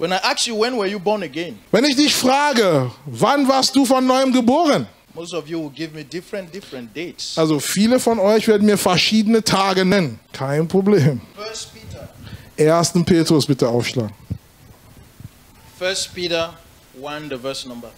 When I ask you, when were you born again? Wenn ich dich frage, wann warst du von neuem geboren? Most of you will give me different dates. Also viele von euch werden mir verschiedene Tage nennen. Kein Problem. 1 Peter. 1. Petrus bitte aufschlagen. 1 Peter 1, the verse number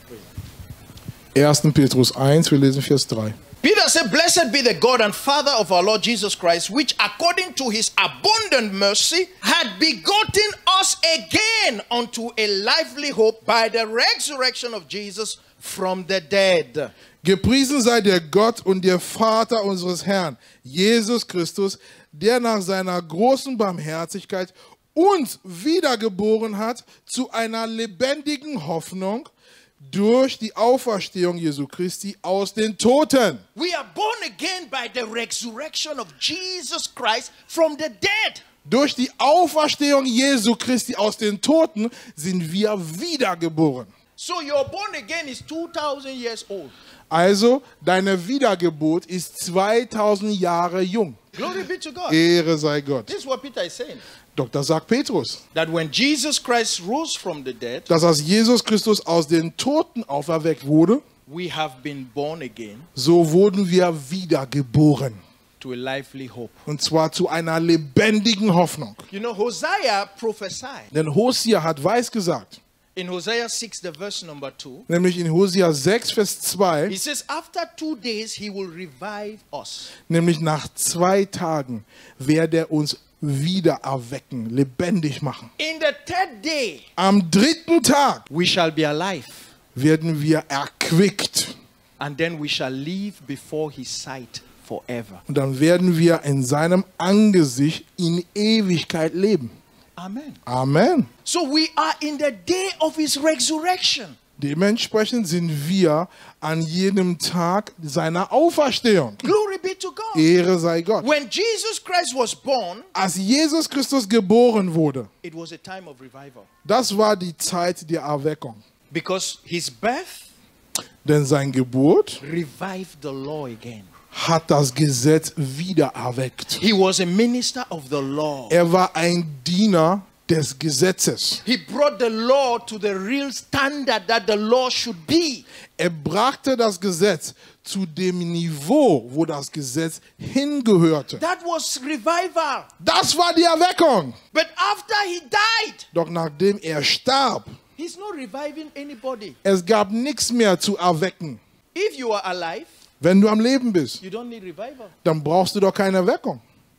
3. 1. Petrus 1, wir lesen Vers 3. Peter said, "Blessed be the God and Father of our Lord Jesus Christ, which according to his abundant mercy had begotten us again unto a lively hope by the resurrection of Jesus from the dead." Gepriesen sei der Gott und der Vater unseres Herrn, Jesus Christus, der nach seiner großen Barmherzigkeit uns wiedergeboren hat zu einer lebendigen Hoffnung durch die Auferstehung Jesu Christi aus den Toten. We are born again by the resurrection of Jesus Christ from the dead. Durch die Auferstehung Jesu Christi aus den Toten sind wir wiedergeboren. So your born again is 2000 years old. Also, deine Wiedergeburt ist 2000 Jahre jung. Glory be to God. Ehre sei Gott. This is what Peter is saying. Doch das sagt Petrus, That when Jesus Christ rose from the dead, dass als Jesus Christus aus den Toten auferweckt wurde, we have been born again so wurden wir wiedergeboren. to a lively hope. Und zwar zu einer lebendigen Hoffnung. You know, Hosea prophesied Denn Hosea hat weisgesagt, in Hosea 6, the verse number 2. nämlich in Hosea 6, Vers 2, He says, after 2 days, he will revive us. nämlich nach 2 Tagen werde er uns wieder erwecken, lebendig machen. In the 3rd day, Am 3. Tag we shall be alive. werden wir erquickt. And then we shall live before his sight forever. Und dann werden wir in seinem Angesicht in Ewigkeit leben. Amen. Amen. So we are in the day of his resurrection. Dementsprechend sind wir an jedem Tag seiner Auferstehung. Glory be to God. Ehre sei Gott. When Jesus Christ was born, Als Jesus Christus geboren wurde, it was a time of revival. das war die Zeit der Erweckung. Because his birth Denn seine Geburt revived the law again. hat das Gesetz wieder erweckt. He was a minister of the law. Er war ein Diener des Gesetzes. He brought the law to the real standard that the law should be. Er brachte das Gesetz zu dem Niveau, wo das Gesetz hingehörte. That was revival. Das war die Erweckung. But after he died, Doch nachdem er starb, he's not reviving anybody. es gab nichts mehr zu erwecken. If you are alive, Wenn du am Leben bist, you don't need revival. dann brauchst du doch keine Erweckung.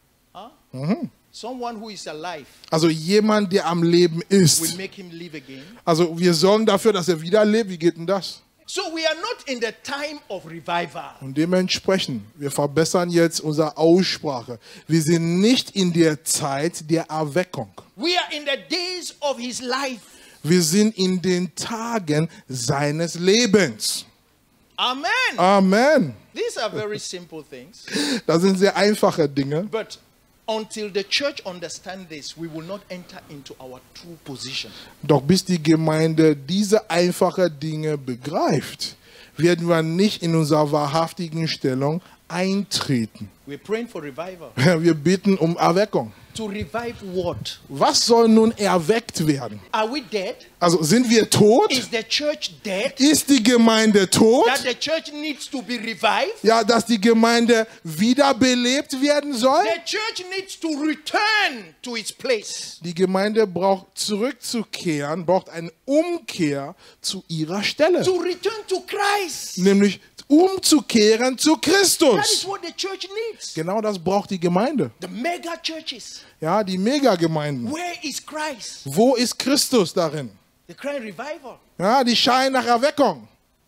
Huh? Someone who is alive Also jemand, der am Leben will ist. make him live again. Also wir sorgen dafür, dass er wieder lebt. Wie geht denn das? So we are not in the time of revival. Und dementsprechend, wir verbessern jetzt unsere Aussprache. Wir sind nicht in der Zeit der Erweckung. We are in the days of his life. Wir sind in den Tagen seines Lebens. Amen. Amen. These are very simple things. Das sind sehr einfache Dinge. But until the church understands this, we will not enter into our true position. Doch bis die Gemeinde diese einfachen Dinge begreift, werden wir nicht in unserer wahrhaftigen Stellung eintreten. We're praying for revival. Wir bitten um Erweckung. To revive what? Was soll nun erweckt werden? Are we dead? Also sind wir tot? Is the church dead? Ist die Gemeinde tot? That the church needs to be revived? Ja, dass die Gemeinde wiederbelebt werden soll? The church needs to return to its place. Die Gemeinde braucht zurückzukehren, braucht eine Umkehr zu ihrer Stelle. To return to Christ. Nämlich umzukehren zu That is Christus. what the church needs. Genau das braucht die Gemeinde. The mega churches. Ja, die Megagemeinden. Where is Christ? Wo ist Christus darin? The crying revival. Ja, die scheinen nach Erweckung.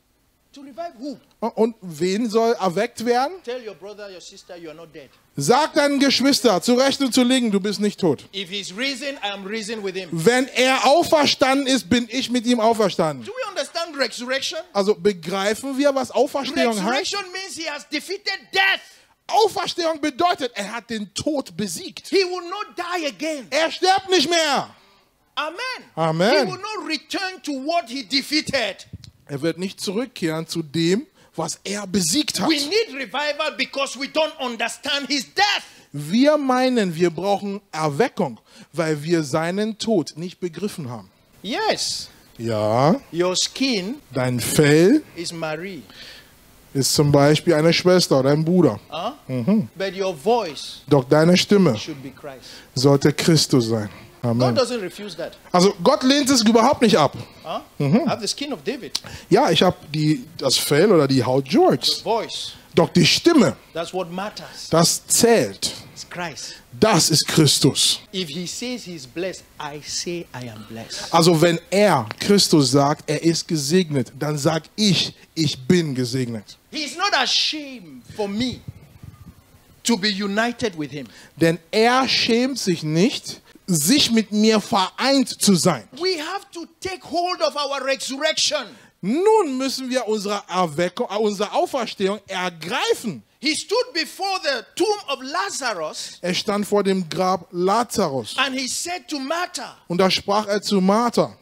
To revive who? Und wen soll erweckt werden? Tell your brother, your sister, you are not dead. Sag deinen Geschwister, zu Recht und zu linken, du bist nicht tot. If he's risen, I am risen with him. Wenn er auferstanden ist, bin ich mit ihm auferstanden. Do we understand resurrection? Also begreifen wir, was Auferstehung heißt? Resurrection means he has defeated death. Auferstehung bedeutet, er hat den Tod besiegt. He will not die again. Er stirbt nicht mehr. Amen. Amen. He will not return to what he defeated. Er wird nicht zurückkehren zu dem, was er besiegt hat. We need revival because we don't understand his death. Wir meinen, wir brauchen Erweckung, weil wir seinen Tod nicht begriffen haben. Yes, Ja, your skin dein Fell is Marie, ist zum Beispiel eine Schwester oder ein Bruder. but your voice Doch deine Stimme should be Christ. sollte Christus sein. God Amen. doesn't refuse that. Also Gott lehnt es überhaupt nicht ab. I have the skin of David, Ja, ich habe das Fell oder die Haut Georges. voice. Doch die Stimme, That's what matters. das zählt. It's Christ. Das ist Christus. If he says he's blessed, I say I am blessed. Also wenn Christus sagt, er ist gesegnet, dann sag ich bin gesegnet. He's not ashamed for me to be united with him. Denn er schämt sich nicht, sich mit mir vereint zu sein. We have to take hold of our resurrection. Nun müssen wir unsere Erweckung, unsere Auferstehung ergreifen. He stood before the tomb of Lazarus Er stand vor dem Grab Lazarus and he said to Martha, und da sprach er zu Martha: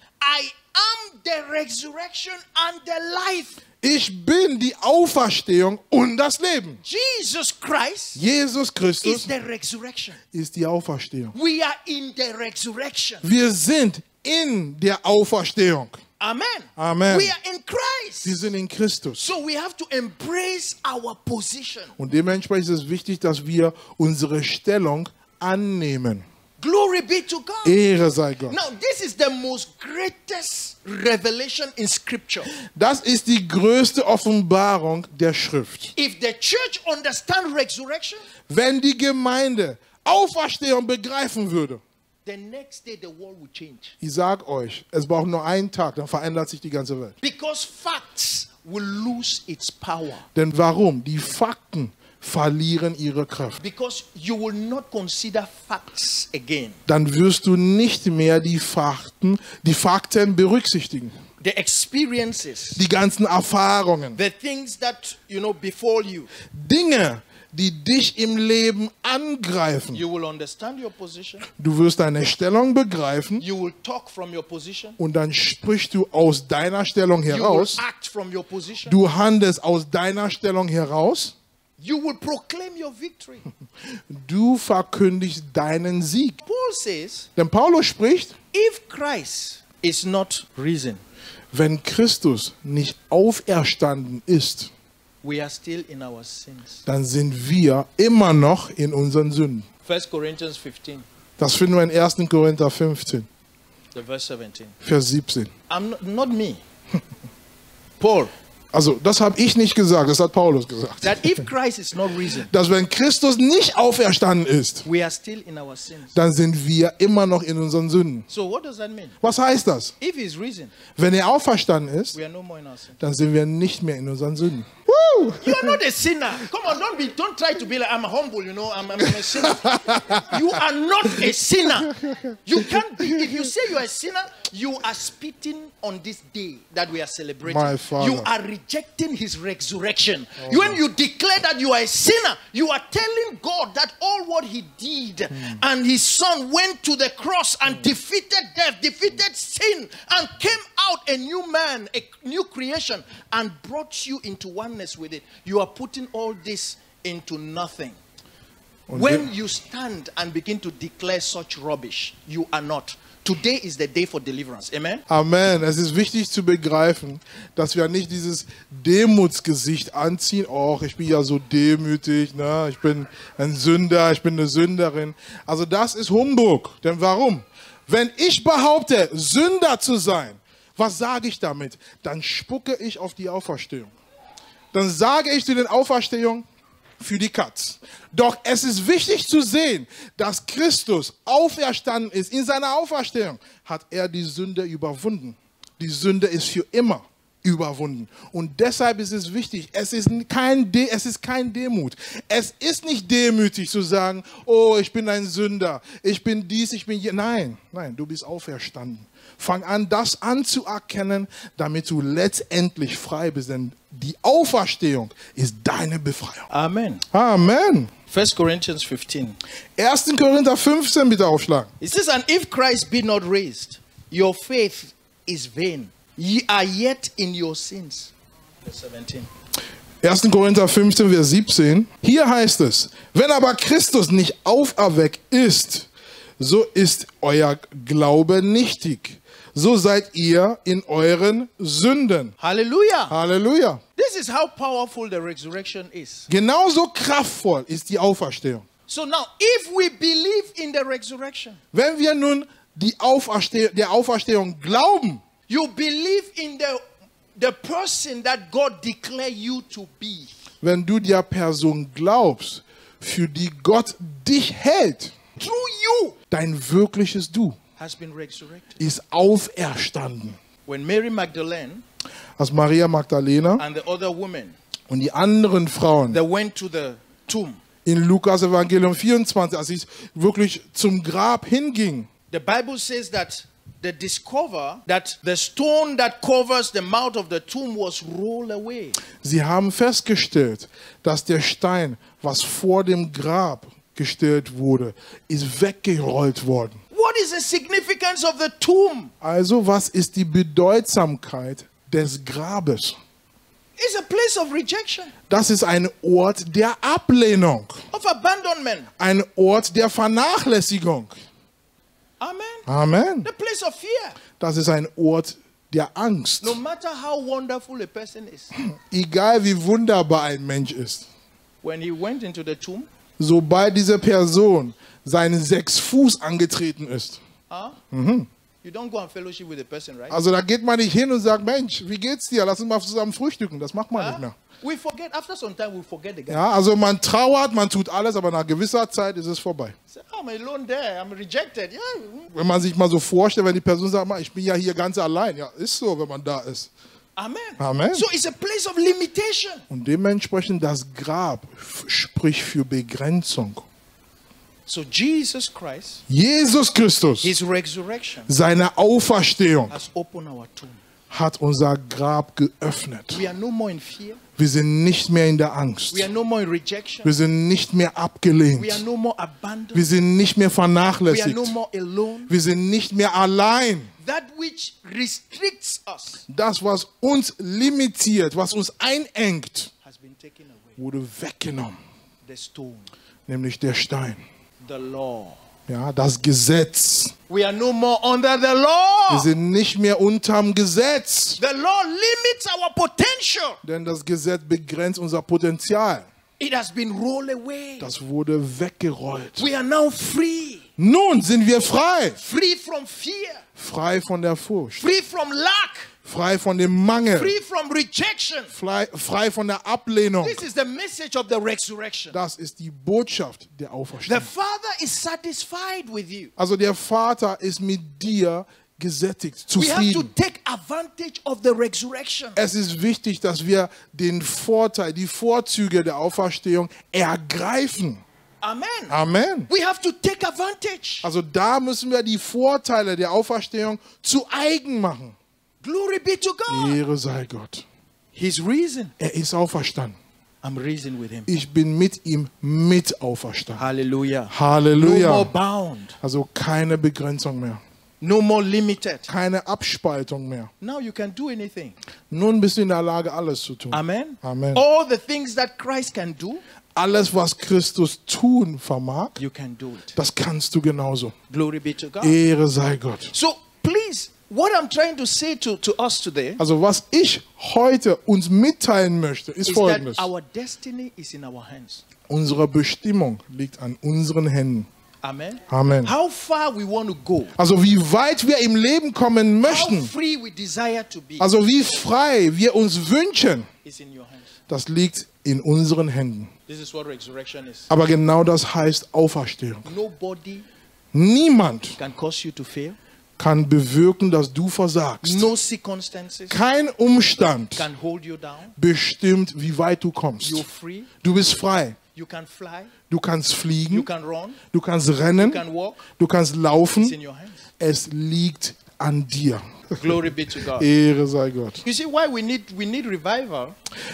I am the resurrection and the life. Ich bin die Auferstehung und das Leben. Jesus Christ Jesus is Christus the resurrection. ist die Auferstehung. We are in the resurrection. Wir sind in der Auferstehung. Amen. Amen. We are in Christ. Wir sind in Christus. So we have to embrace our position. Und dementsprechend ist es wichtig, dass wir unsere Stellung annehmen. Glory be to God. Ehre sei Gott. Now, this is the most greatest revelation in Scripture. Das ist die größte Offenbarung der Schrift. If the church understands resurrection, Wenn die Gemeinde Auferstehung begreifen würde, the next day the world will change. ich sag euch, es braucht nur einen Tag, dann verändert sich die ganze Welt. Because facts will lose its power. Denn warum? Die Fakten verlieren ihre Kraft. Because you will not consider facts again. Dann wirst du nicht mehr die Fakten berücksichtigen. The experiences, Die ganzen Erfahrungen, the things that, befall you. Dinge, die dich im Leben angreifen. You will understand your position. Du wirst deine Stellung begreifen You will talk from your position. und dann sprichst du aus deiner Stellung You will heraus. act from your position. Du handelst aus deiner Stellung heraus. You will proclaim your victory. Du verkündigst deinen Sieg. Paul says, Denn Paulus spricht, if Christ is not risen, wenn Christus nicht auferstanden ist, we are still in our sins. dann sind wir immer noch in unseren Sünden. 1 Corinthians 15, Das finden wir in 1. Korinther 15, the verse 17. Vers 17. Not me. Paul. Also, das habe ich nicht gesagt, das hat Paulus gesagt. That if Christ is not risen, Dass wenn Christus nicht auferstanden ist, we are still in our sins. dann sind wir immer noch in unseren Sünden. So what does that mean? Was heißt das? If he's risen, Wenn er auferstanden ist, we are no more in our sins. dann sind wir nicht mehr in unseren Sünden. Woo! You are not a sinner. Come on, don't try to be like I'm humble, I'm a sinner. You are not a sinner. You can't be. If you say you are a sinner, you are spitting on this day that we are celebrating. My Father. You are rejecting his resurrection. When you declare that you are a sinner, you are telling God that all what he did and his son went to the cross and defeated death, defeated sin, and came out a new man, a new creation, and brought you into oneness with it. You are putting all this into nothing. When you stand and begin to declare such rubbish, you are not. Today is the day for deliverance. Amen? Amen. Es ist wichtig zu begreifen, dass wir nicht dieses Demutsgesicht anziehen. Och, ich bin ja so demütig, ne? Ich bin ein Sünder, ich bin eine Sünderin. Also das ist Humbug. Denn warum? Wenn ich behaupte, Sünder zu sein, was sage ich damit? Dann spucke ich auf die Auferstehung. Dann sage ich zu den Auferstehungen, für die Katz. Doch es ist wichtig zu sehen, dass Christus auferstanden ist. In seiner Auferstehung hat er die Sünde überwunden. Die Sünde ist für immer überwunden. Und deshalb ist es wichtig, es ist kein Demut. Es ist nicht demütig zu sagen, oh, ich bin ein Sünder, ich bin dies, ich bin hier. Nein, du bist auferstanden. Fang an, das anzuerkennen, damit du letztendlich frei bist. Denn die Auferstehung ist deine Befreiung. Amen. Amen. 1 Corinthians 15. 1. Korinther 15 bitte aufschlagen. It says, and if Christ be not raised, your faith is vain. Ye are yet in your sins. Verse 17. 1. Korinther 15, Vers 17. Hier heißt es, wenn aber Christus nicht auferweckt ist, so ist euer Glaube nichtig. so seid ihr in euren Sünden. Hallelujah. Halleluja. This is how powerful the resurrection is. Genauso kraftvoll ist die Auferstehung. So now, if we believe in the resurrection, Wenn wir nun der Auferstehung glauben, you believe in the person that God declared you to be. wenn du der Person glaubst, für die Gott dich hält, Through you dein wirkliches Du has been resurrected. ist auferstanden. When Mary Magdalene Als Maria Magdalena and the other women, und die anderen Frauen they went to the tomb, in Lukas Evangelium 24, als sie wirklich zum Grab hingingen, the Bible says that they discover that the stone that covers the mouth of the tomb was rolled away. sie haben festgestellt, dass der Stein, was vor dem Grab gestellt wurde, ist weggerollt worden. What is the significance of the tomb? Also, was ist die Bedeutsamkeit des Grabes? It's a place of rejection, Das ist ein Ort der Ablehnung, of abandonment. ein Ort der Vernachlässigung. Amen. Amen. The place of fear. Das ist ein Ort der Angst. No matter how wonderful a person is, Egal wie wunderbar ein Mensch ist, when he went into the tomb, sobald diese Person seinen 6 Fuß angetreten ist, you don't go and fellowship with the person, right? also da geht man nicht hin und sagt, Mensch, wie geht's dir? Lass uns mal zusammen frühstücken. Das macht man nicht mehr. We forget, after some time, we forget the guy. Ja, also man trauert, man tut alles, aber nach gewisser Zeit ist es vorbei. Say, I'm alone there, I'm rejected. Yeah. Wenn man sich mal so vorstellt, wenn die Person sagt, "Mann, ich bin ja hier ganz allein. Ja, ist so, wenn man da ist. Amen. Amen. So it's a place of limitation. Und dementsprechend das Grab spricht für Begrenzung. So Jesus Christ, Jesus Christus, his resurrection, seine Auferstehung, has opened our tomb. hat unser Grab geöffnet. We are no more in fear. Wir sind nicht mehr in der Angst. We are no more in rejection. Wir sind nicht mehr We are abgelehnt. no more abandoned. Wir sind nicht mehr We are vernachlässigt. no more alone. Wir sind nicht mehr allein. That which restricts us Das, was uns limitiert, was uns einengt, has been taken away. wurde weggenommen. The stone, Nämlich der Stein. the law. Ja, das Gesetz. We are no more under the Wir law. sind nicht mehr unterm Gesetz. The law limits our potential. Denn das Gesetz begrenzt unser Potenzial. It has been rolled away. Das wurde weggerollt. We are now free. Nun sind wir frei. Free from fear. Frei von der Furcht. Free from lack. Frei von dem Mangel. Free from rejection. Frei von der Ablehnung. This is the message of the resurrection. Das ist die Botschaft der The Auferstehung. Father is satisfied with you. Also der Vater ist mit dir gesättigt, We have to zufrieden. take advantage of the resurrection. Es ist wichtig, dass wir den Vorteil, die Vorzüge der Auferstehung ergreifen. Amen. Amen. We have to take advantage. Also da müssen wir die Vorteile der Auferstehung zu eigen machen. Glory be to God. Ehre sei Gott. He's risen. Er ist auferstanden. I'm risen with him. Ich bin mit ihm mit auferstanden. Hallelujah. No more Halleluja. bound. Also keine Begrenzung mehr. No more limited. Keine Abspaltung mehr. Now you can do anything. Nun bist du in der Lage, alles zu tun. Amen. Amen. All the things that Christ can do, Alles, was Christus tun vermag, you can do it. das kannst du genauso. Glory be to God. Ehre sei Gott. So please, what I'm trying to say to us today Also was ich heute uns mitteilen möchte, ist is Folgendes. that our destiny is in our hands. Unsere Bestimmung liegt an unseren Händen. Amen. Amen. How far we want to go, Also wie weit wir im Leben kommen how möchten, free we desire to be, also wie frei wir uns wünschen, is in your hands. das liegt in unseren Händen. This is what resurrection is. Aber genau das heißt Auferstehung. Nobody Niemand can cause you to fail. kann bewirken, dass du versagst. No circumstances Kein Umstand can hold you down. bestimmt, wie weit du kommst. You're free. Du bist frei. You can fly. Du kannst You fliegen, can run. du kannst You rennen, can walk. du kannst It's laufen. in your hands. Es liegt an dir. Glory be to God. Ehre sei Gott. You see why we need revival?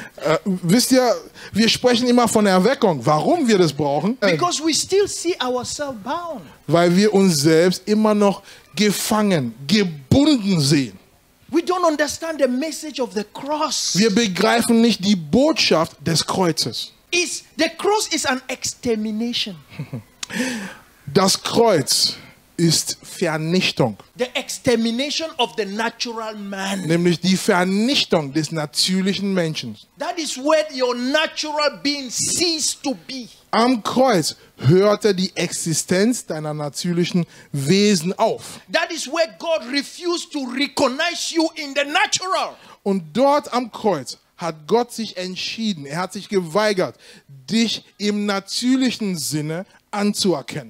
Wisst ihr, wir sprechen immer von Erweckung. Warum wir das brauchen? Because we still see ourselves bound. Weil wir uns selbst immer noch gefangen, gebunden sehen. We don't understand the message of the cross. Wir begreifen nicht die Botschaft des Kreuzes. The cross is an extermination. Das Kreuz ist Vernichtung. The extermination of the natural man. Nämlich die Vernichtung des natürlichen Menschen. That is where your natural being ceased to be. Am Kreuz hörte die Existenz deiner natürlichen Wesen auf. That is where God refused to recognize you in the natural. Und dort am Kreuz hat Gott sich entschieden, er hat sich geweigert, dich im natürlichen Sinne anzuerkennen.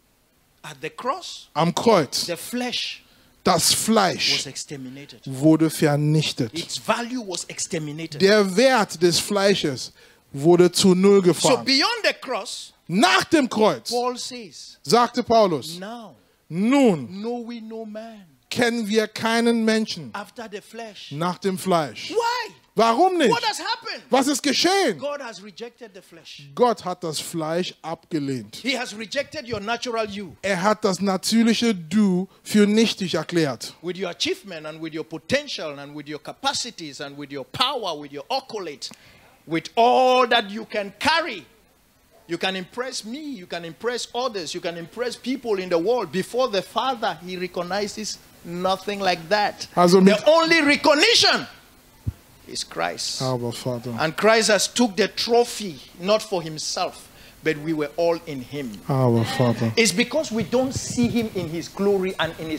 At the cross, Am Kreuz, the flesh das was Fleisch exterminated. wurde vernichtet. Its value was exterminated. Der Wert des Fleisches wurde zu Null So gefahren. beyond the cross, Nach dem Kreuz, Paul says, sagte Paulus, now nun know we no man kennen wir keinen Menschen after the flesh. nach dem Fleisch. Why? Warum nicht? What has happened? Was ist geschehen? God has rejected the flesh. Gott hat das Fleisch abgelehnt. He has rejected your natural you. Er hat das natürliche Du für nichtig erklärt. With your achievement and with your potential and with your capacities and with your power, with your accolade, with all that you can carry. You can impress me, you can impress others, you can impress people in the world. Before the Father, he recognizes nothing like that. Also mit- The only recognition is Christ. Aber Vater, And Christ has took the trophy, not for himself, but we were all in him. aber Vater. It's because we don't see him in his glory and in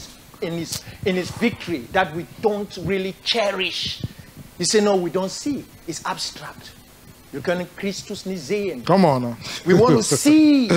his victory that we don't really cherish. You say, no, we don't see. It's abstract. You can Christus nicht sehen. Come on. Now. We want to see.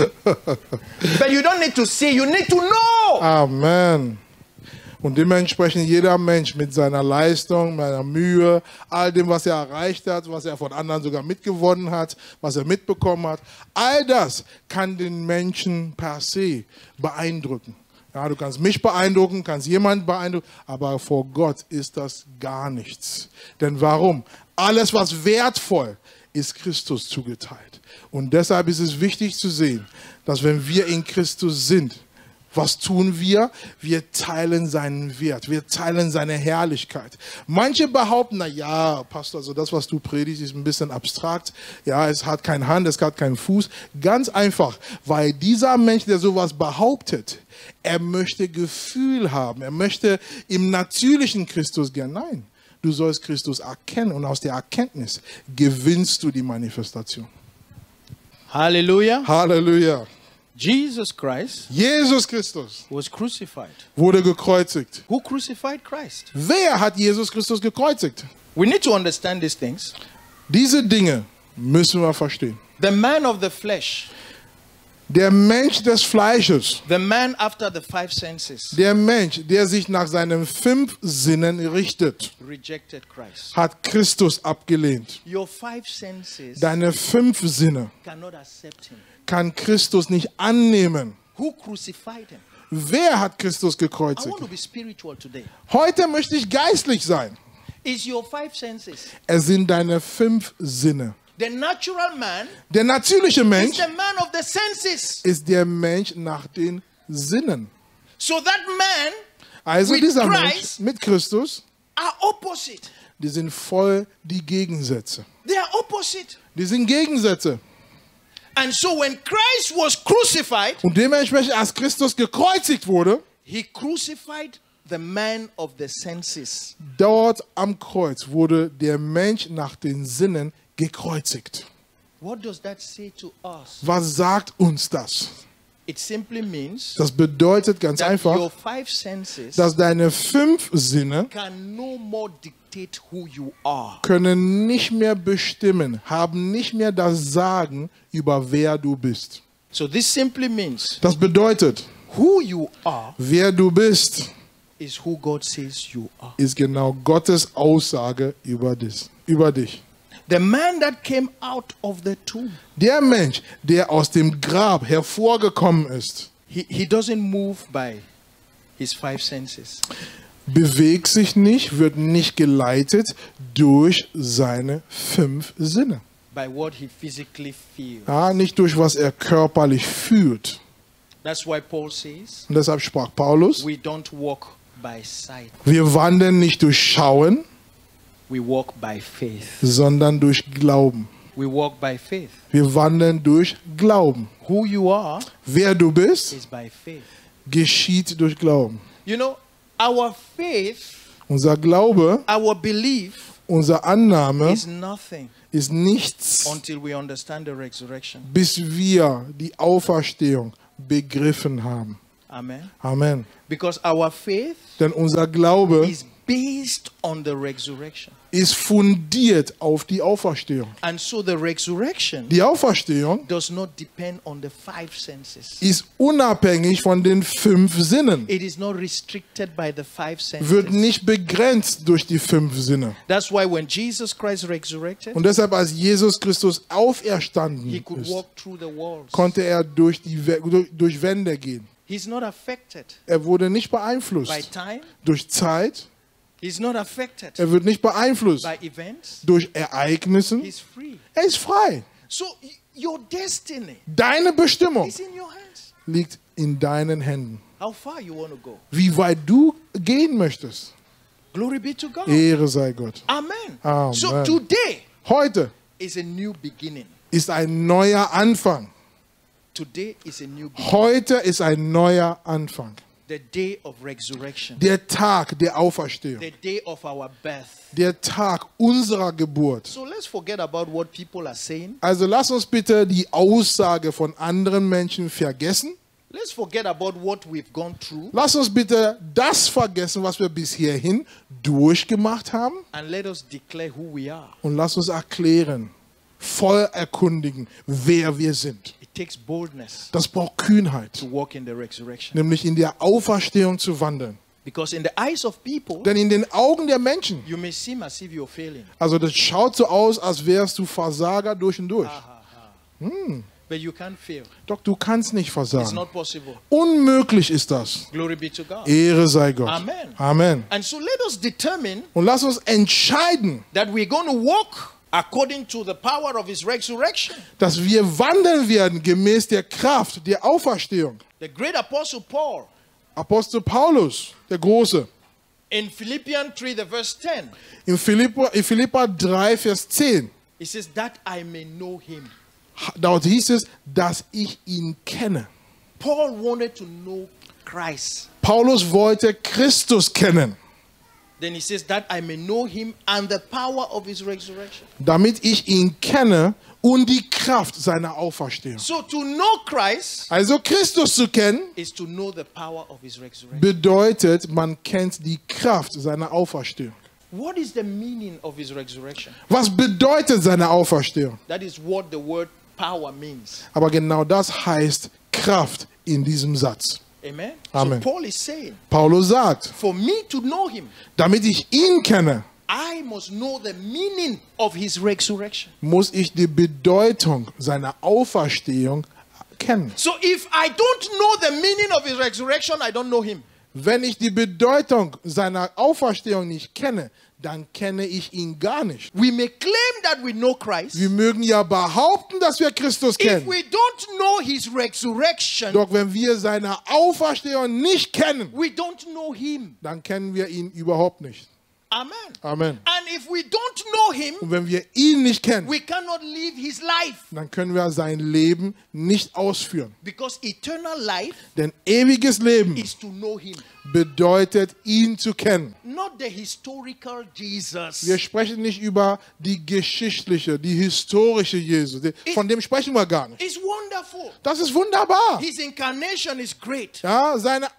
But you don't need to see, you need to know. Amen. Und dementsprechend jeder Mensch mit seiner Leistung, seiner Mühe, all dem, was er erreicht hat, was er von anderen sogar mitgewonnen hat, was er mitbekommen hat, all das kann den Menschen per se beeindrucken. Ja, du kannst mich beeindrucken, kannst jemanden beeindrucken, aber vor Gott ist das gar nichts. Denn warum? Alles, was wertvoll ist, Christus zugeteilt. Und deshalb ist es wichtig zu sehen, dass wenn wir in Christus sind, was tun wir? Wir teilen seinen Wert, wir teilen seine Herrlichkeit. Manche behaupten, na ja, Pastor, also das, was du predigst, ist ein bisschen abstrakt. Ja, es hat keine Hand, es hat keinen Fuß. Ganz einfach, weil dieser Mensch, der sowas behauptet, er möchte Gefühl haben, er möchte im natürlichen Christus gern. Nein, du sollst Christus erkennen und aus der Erkenntnis gewinnst du die Manifestation. Hallelujah. Halleluja. Jesus Christ Jesus Christus was crucified. wurde gekreuzigt. Who crucified Christ? Wer hat Jesus Christus gekreuzigt? We need to understand these things. Diese Dinge müssen wir verstehen. The man of the flesh, Der Mensch des Fleisches, the man after the five senses, der Mensch, der sich nach seinen 5 Sinnen richtet, rejected Christ. hat Christus abgelehnt. Your five senses Deine 5 Sinne cannot accept him. kann Christus nicht annehmen. Who crucified him? Wer hat Christus I gekreuzigt? want to be spiritual today. Heute möchte ich geistlich sein. Is your five senses. Es sind deine 5 Sinne. The natural man Der natürliche is Mensch the man of the senses. ist der Mensch nach den Sinnen. So that man Also with dieser Mensch Christ mit Christus, are opposite. die sind voll die Gegensätze. They are opposite. Die sind Gegensätze. And so when Christ was crucified, Und dementsprechend, als Christus gekreuzigt wurde, he crucified the man of the senses. dort am Kreuz wurde der Mensch nach den Sinnen gekreuzigt. What does that say to us? Was sagt uns das? It simply means Das bedeutet ganz that your einfach, five senses dass deine 5 Sinne can no more dictate who you are. können nicht mehr bestimmen, haben nicht mehr das Sagen über wer du bist. So this simply means Das bedeutet, who you are wer du bist, is who God says you are. ist genau Gottes Aussage über dich. The man that came out of the tomb, Der Mensch, der aus dem Grab hervorgekommen ist, he doesn't move by his five senses. bewegt sich nicht, wird nicht geleitet durch seine 5 Sinne. By what he physically feels. Ja, nicht durch was er körperlich fühlt. That's why Paul says, Und deshalb sprach Paulus, we don't walk by sight, wir wandeln nicht durch Schauen, we walk by faith. sondern durch Glauben. We walk by faith. Wir wandeln durch Glauben. Who you are Wer du bist, is by faith. geschieht durch Glauben. You know, our faith, Unser Glaube, our belief unsere Annahme is nothing ist nichts, until we understand the resurrection. bis wir die Auferstehung begriffen haben. Amen. Amen. Because our faith Denn unser Glaube is based on the resurrection. ist fundiert auf die Auferstehung. And so the resurrection Die Auferstehung does not depend on the five senses. ist unabhängig von den 5 Sinnen. It is not restricted by the five Wird senses. nicht begrenzt durch die 5 Sinne. That's why when Jesus Christ resurrected, Und deshalb, als Jesus Christus he auferstanden could ist, walk through the walls. konnte er durch Wände gehen. He's not affected Er wurde nicht by beeinflusst time. durch Zeit. He's not affected Er wird nicht beeinflusst by events. durch Ereignissen. He's free. Er ist frei. So your destiny Deine Bestimmung is in your hands. liegt in deinen Händen. How far you want to go. Wie weit du gehen möchtest, Glory be to God. Ehre sei Gott. Amen. Amen. So today Heute is a new beginning. ist ein neuer Anfang. Today is a new beginning. Heute ist ein neuer Anfang. The day of resurrection. Der Tag der Auferstehung. The day of our birth. Der Tag unserer Geburt. So let's forget about what people are saying. Also lass uns bitte die Aussage von anderen Menschen vergessen. Let's forget about what we've gone through Lass uns bitte das vergessen, was wir bis hierhin durchgemacht haben. and let us declare who we are. Und lass uns erklären, voll erkundigen, wer wir sind. It takes boldness Das braucht Kühnheit, to walk in the resurrection. nämlich in der Auferstehung zu wandeln. Because in the eyes of people, Denn in den Augen der Menschen, you may seem as if you're failing. also das schaut so aus, als wärst du Versager durch und durch. But you can't fail. Doch du kannst nicht It's versagen. not possible. Unmöglich ist das. Glory be to God. Ehre sei Gott. Amen. Amen. And so let us determine Und lass uns entscheiden, that we're going to walk according to the power of his resurrection. dass wir wandeln werden gemäß der Kraft der Auferstehung. The great apostle Paul Apostel Paulus, der Große, in Philippians 3, the verse 10, in Philippa 3, Vers 10, he says, that I may know him. dort hieß es, dass ich ihn kenne. Paul wanted to know Christ. Paulus wollte Christus kennen, Then he says, that I may know him and the power of his resurrection. damit ich ihn kenne und die Kraft seiner Auferstehung. So to know Christ Also Christus zu kennen, is to know the power of his resurrection. bedeutet, man kennt die Kraft seiner Auferstehung. What is the meaning of his resurrection? Was bedeutet seine Auferstehung? That is what the word power means. Aber genau das heißt Kraft in diesem Satz. Amen? Amen. So Paul is saying, Paulus sagt, for me to know him, damit ich ihn kenne, I must know the meaning of his resurrection. muss ich die Bedeutung seiner Auferstehung kennen. So if I don't know the meaning of his resurrection, I don't know him. Wenn ich die Bedeutung seiner Auferstehung nicht kenne, dann kenne ich ihn gar nicht. We may claim that we know Christ. Wir mögen ja behaupten, dass wir Christus If kennen. we don't know his resurrection, Doch wenn wir seine Auferstehung nicht kennen, we don't know him. dann kennen wir ihn überhaupt nicht. Amen. Amen. And if we don't know him, Und wenn wir ihn nicht kennen, we cannot live his life. dann können wir sein Leben nicht ausführen. Because eternal life Denn ewiges Leben is to know him, bedeutet, ihn zu kennen. not the historical Jesus. Wir sprechen nicht über die geschichtliche, die historische Jesus. Von dem sprechen wir gar nicht. It's wonderful. Das ist wunderbar. His incarnation is great. Ja,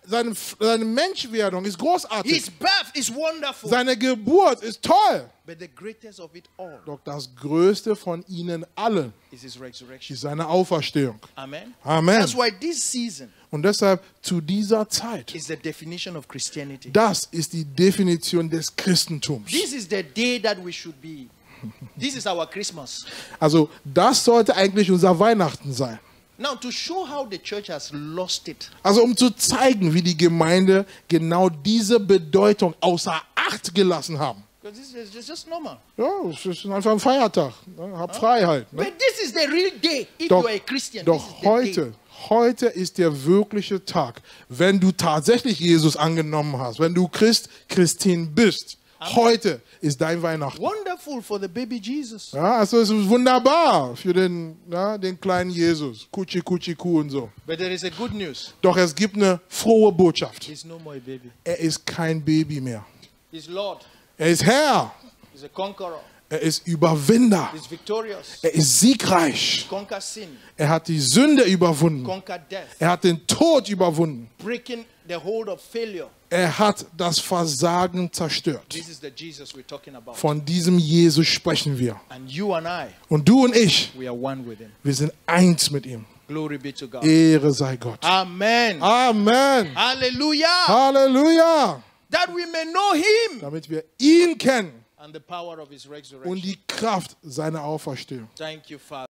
seine Menschwerdung ist großartig. His birth is wonderful. Seine Geburt ist toll. But the greatest of it all Doch das Größte von ihnen allen is his resurrection. ist seine Auferstehung. Amen. Amen. That's why this season Und deshalb zu dieser Zeit, is the definition of Christianity. das ist die Definition des Christentums. This is the day that we should be. This is our Christmas. Also das sollte eigentlich unser Weihnachten sein. Now, to show how the church has lost it, Also um zu zeigen, wie die Gemeinde genau diese Bedeutung außer Acht gelassen haben. because this is just normal. Ja, es ist einfach ein Feiertag. Ne? Hab Freiheit. Ne? But this is the real day. If Doch, you are a Christian, this is doch the day. heute ist der wirkliche Tag, wenn du tatsächlich Jesus angenommen hast, wenn du Christin bist. Heute ist dein Weihnachten. Wonderful for the baby Jesus. Ja, also es ist wunderbar für den kleinen Jesus. Kutschi, Kutschi, Kuh und so. But there is a good news. Doch es gibt eine frohe Botschaft. He's no more a baby. Er ist kein Baby mehr. He's Lord. Er ist Herr. He's a conqueror. Er ist Überwinder. He's victorious. Er ist siegreich. Conquer sin. Er hat die Sünde überwunden. Conquer death. Er hat den Tod überwunden. Breaking the hold of failure. Er hat das Versagen zerstört. This is the Jesus we're talking about. Von diesem Jesus sprechen wir. And you and I, Und du und ich, we are one with him. wir sind eins mit ihm. Glory be to God. Ehre sei Gott. Amen. Amen. Hallelujah. Halleluja. That we may know him Damit wir ihn kennen and the power of his resurrection. und die Kraft seiner Auferstehung. Thank you, Father.